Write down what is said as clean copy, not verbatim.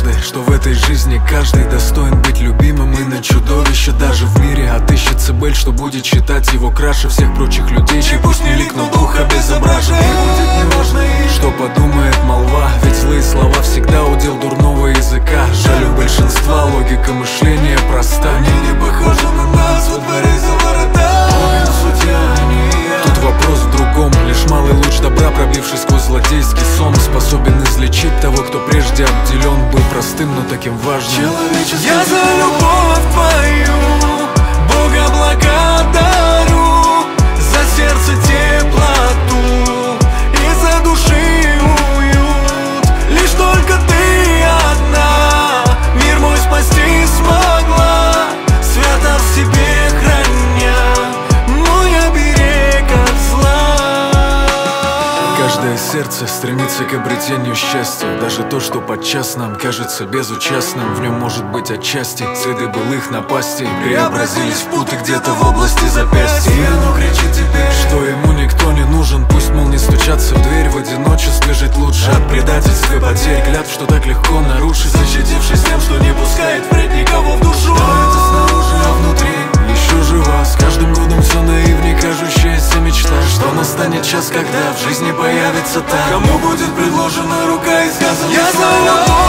однажды, что в этой жизни каждый достоин быть любимым. И на чудовище даже в мире отыщется Бель, что будет считать его краше всех прочих людей, чей пусть не лик, но дух обезображен. И будет неважно, что подумает молва, ведь злые слова всегда удел дурного языка. Жаль, у большинства логика мышления проста. Они не похожи на нас во дворе за ворота. Тут вопрос в другом. Лишь малый луч добра, пробивший сквозь злодейский сон, способен излечить того, кто прежде обделен был простым, но таким важным. Я за любовь твою Бога благодарю, за сердце теплоту и за души уют. Лишь только ты одна мир мой спасти смогла, свято в себе храня мой оберег от зла. Каждое сердце стремится к обретению счастья. Даже то, что подчас нам кажется безучастным, в нем может быть отчасти следы былых напастей преобразились в путы где-то в области запястья. И оно кричит теперь, что ему никто не нужен. Пусть, мол, не стучаться в дверь в одиночестве, жить лучше от предательств и потерь, клятв, что так легко нарушить, защитившись тем, что не пускает впредь никого в душу. Это снаружи, а внутри еще жива. С каждым годом все наивнее кажущаяся мечта, что настанет час, когда в жизни появится та, кому будет предложена рука и сказано: я за любовь.